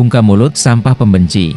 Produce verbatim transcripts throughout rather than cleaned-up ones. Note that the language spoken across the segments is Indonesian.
Bungkam mulut sampah pembenci.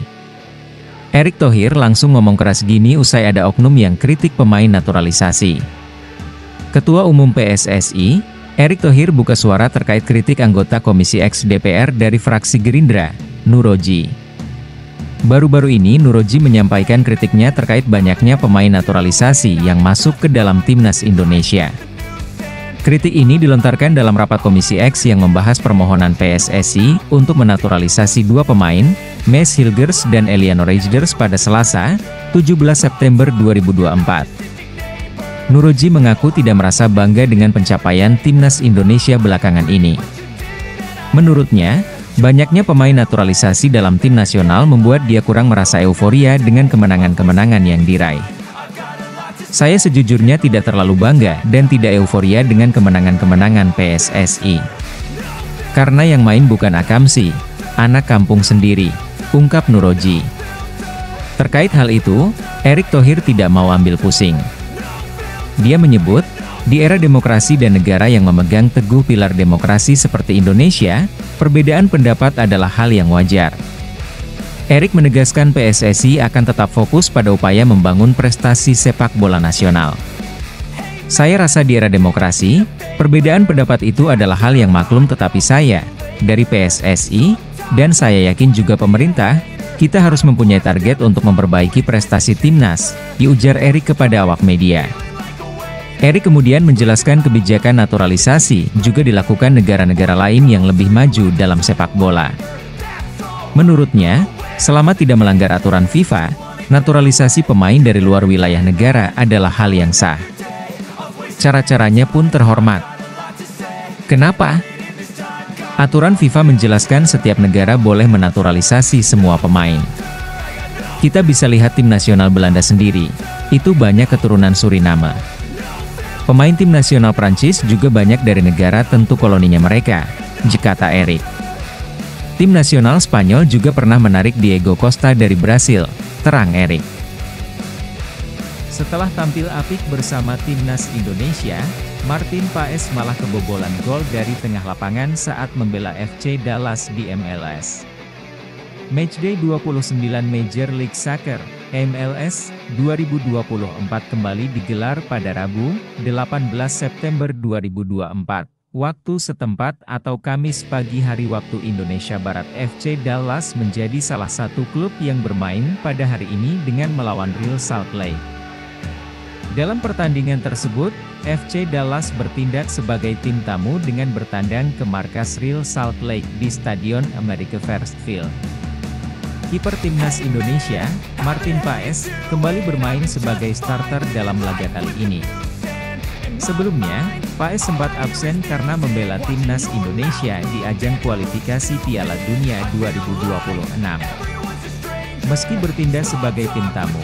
Erick Thohir langsung ngomong keras gini usai ada oknum yang kritik pemain naturalisasi. Ketua Umum P S S I, Erick Thohir buka suara terkait kritik anggota Komisi X D P R dari fraksi Gerindra, Nuroji. Baru-baru ini Nuroji menyampaikan kritiknya terkait banyaknya pemain naturalisasi yang masuk ke dalam timnas Indonesia. Kritik ini dilontarkan dalam rapat Komisi X yang membahas permohonan P S S I untuk menaturalisasi dua pemain, Maes Hilgers dan Eliano Reijers pada Selasa, tujuh belas September dua ribu dua puluh empat. Nuroji mengaku tidak merasa bangga dengan pencapaian timnas Indonesia belakangan ini. Menurutnya, banyaknya pemain naturalisasi dalam tim nasional membuat dia kurang merasa euforia dengan kemenangan-kemenangan yang diraih. Saya sejujurnya tidak terlalu bangga dan tidak euforia dengan kemenangan-kemenangan P S S I. Karena yang main bukan akamsi, anak kampung sendiri, ungkap Nuroji. Terkait hal itu, Erick Thohir tidak mau ambil pusing. Dia menyebut, di era demokrasi dan negara yang memegang teguh pilar demokrasi seperti Indonesia, perbedaan pendapat adalah hal yang wajar. Erick menegaskan P S S I akan tetap fokus pada upaya membangun prestasi sepak bola nasional. Saya rasa di era demokrasi, perbedaan pendapat itu adalah hal yang maklum tetapi saya, dari P S S I, dan saya yakin juga pemerintah, kita harus mempunyai target untuk memperbaiki prestasi timnas, diujar Erick kepada awak media. Erick kemudian menjelaskan kebijakan naturalisasi juga dilakukan negara-negara lain yang lebih maju dalam sepak bola. Menurutnya, selama tidak melanggar aturan FIFA, naturalisasi pemain dari luar wilayah negara adalah hal yang sah. Cara-caranya pun terhormat. Kenapa? Aturan FIFA menjelaskan setiap negara boleh menaturalisasi semua pemain. Kita bisa lihat tim nasional Belanda sendiri, itu banyak keturunan Suriname. Pemain tim nasional Prancis juga banyak dari negara tentu koloninya mereka, kata Erick. Tim nasional Spanyol juga pernah menarik Diego Costa dari Brasil, terang Erick. Setelah tampil apik bersama timnas Indonesia, Martin Paes malah kebobolan gol dari tengah lapangan saat membela F C Dallas di M L S. Matchday dua puluh sembilan Major League Soccer, M L S, dua ribu dua puluh empat kembali digelar pada Rabu, delapan belas September dua ribu dua puluh empat, waktu setempat atau Kamis pagi hari waktu Indonesia Barat. F C Dallas menjadi salah satu klub yang bermain pada hari ini dengan melawan Real Salt Lake. Dalam pertandingan tersebut, F C Dallas bertindak sebagai tim tamu dengan bertandang ke markas Real Salt Lake di Stadion America First Field. Kiper timnas Indonesia, Martin Paes, kembali bermain sebagai starter dalam laga kali ini. Sebelumnya, Paes sempat absen karena membela timnas Indonesia di ajang kualifikasi Piala Dunia dua ribu dua puluh enam. Meski bertindak sebagai tim tamu,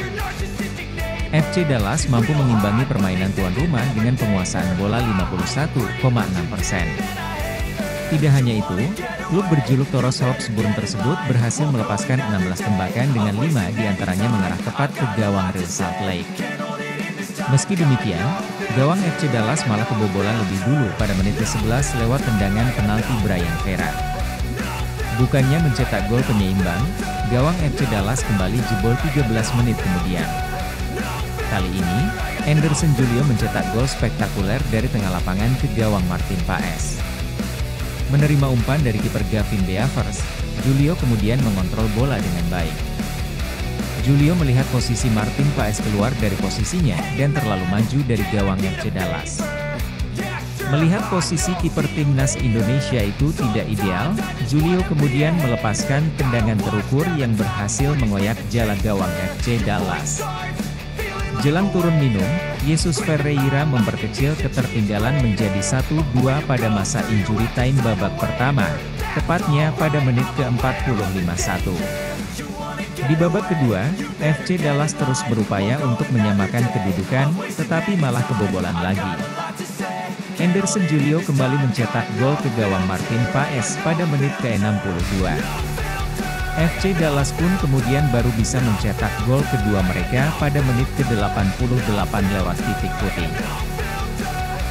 F C Dallas mampu mengimbangi permainan tuan rumah dengan penguasaan bola lima puluh satu koma enam persen. Tidak hanya itu, klub berjuluk Toros Hawksburn tersebut berhasil melepaskan enam belas tembakan dengan lima diantaranya mengarah tepat ke gawang Real Salt Lake. Meski demikian, gawang F C Dallas malah kebobolan lebih dulu pada menit ke sebelas lewat tendangan penalti Brian Vera. Bukannya mencetak gol penyeimbang, gawang F C Dallas kembali jebol tiga belas menit kemudian. Kali ini, Anderson Julio mencetak gol spektakuler dari tengah lapangan ke gawang Martin Paes. Menerima umpan dari kiper Gavin Deavers, Julio kemudian mengontrol bola dengan baik. Julio melihat posisi Martin Paes keluar dari posisinya dan terlalu maju dari gawang F C Dallas. Melihat posisi kiper timnas Indonesia itu tidak ideal, Julio kemudian melepaskan tendangan terukur yang berhasil mengoyak jala gawang F C Dallas. Jelang turun minum, Jesus Ferreira memperkecil ketertinggalan menjadi satu dua pada masa injury time babak pertama, tepatnya pada menit ke empat puluh lima satu. Di babak kedua, F C Dallas terus berupaya untuk menyamakan kedudukan, tetapi malah kebobolan lagi. Anderson Julio kembali mencetak gol ke gawang Martin Paes pada menit ke enam puluh dua. F C Dallas pun kemudian baru bisa mencetak gol kedua mereka pada menit ke delapan puluh delapan lewat titik putih.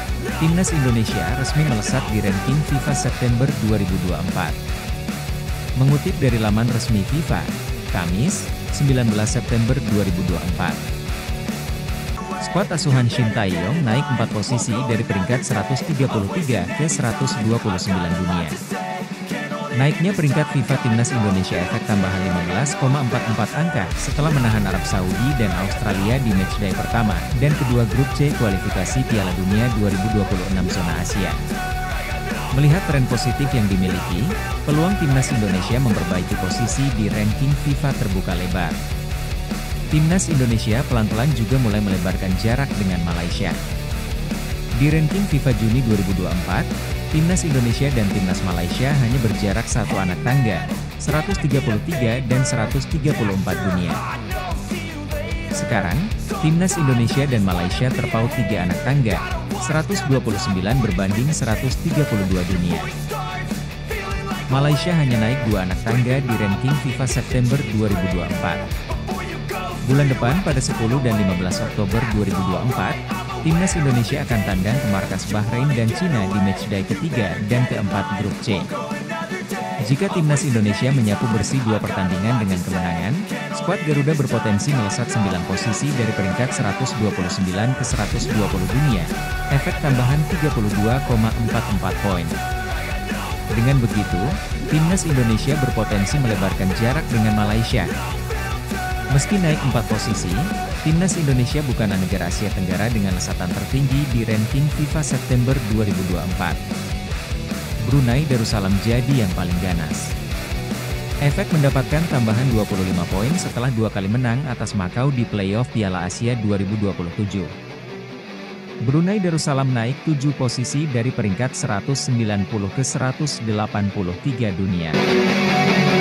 Timnas Indonesia resmi melesat di ranking FIFA September dua ribu dua puluh empat. Mengutip dari laman resmi FIFA, Kamis, sembilan belas September dua ribu dua puluh empat. Skuad asuhan Shin Tae-yong naik empat posisi dari peringkat seratus tiga puluh tiga ke seratus dua puluh sembilan dunia. Naiknya peringkat FIFA Timnas Indonesia efek tambahan lima belas koma empat empat angka setelah menahan Arab Saudi dan Australia di matchday pertama dan kedua grup C kualifikasi Piala Dunia dua ribu dua puluh enam zona Asia. Melihat tren positif yang dimiliki, peluang Timnas Indonesia memperbaiki posisi di ranking FIFA terbuka lebar. Timnas Indonesia pelan-pelan juga mulai melebarkan jarak dengan Malaysia. Di ranking FIFA Juni dua ribu dua puluh empat, Timnas Indonesia dan Timnas Malaysia hanya berjarak satu anak tangga, seratus tiga puluh tiga dan seratus tiga puluh empat dunia. Sekarang, Timnas Indonesia dan Malaysia terpaut tiga anak tangga, seratus dua puluh sembilan berbanding seratus tiga puluh dua dunia. Malaysia hanya naik dua anak tangga di ranking FIFA September dua ribu dua puluh empat. Bulan depan pada sepuluh dan lima belas Oktober dua ribu dua puluh empat, Timnas Indonesia akan tandang ke markas Bahrain dan Cina di matchday ketiga dan keempat grup C. Jika Timnas Indonesia menyapu bersih dua pertandingan dengan kemenangan, skuad Garuda berpotensi melesat sembilan posisi dari peringkat seratus dua puluh sembilan ke seratus dua puluh dunia, efek tambahan tiga puluh dua koma empat empat poin. Dengan begitu, Timnas Indonesia berpotensi melebarkan jarak dengan Malaysia. Meski naik empat posisi, Timnas Indonesia bukanlah negara Asia Tenggara dengan lesatan tertinggi di ranking FIFA September dua ribu dua puluh empat. Brunei Darussalam jadi yang paling ganas. Efek mendapatkan tambahan dua puluh lima poin setelah dua kali menang atas Makau di playoff Piala Asia dua ribu dua puluh tujuh. Brunei Darussalam naik tujuh posisi dari peringkat seratus sembilan puluh ke seratus delapan puluh tiga dunia.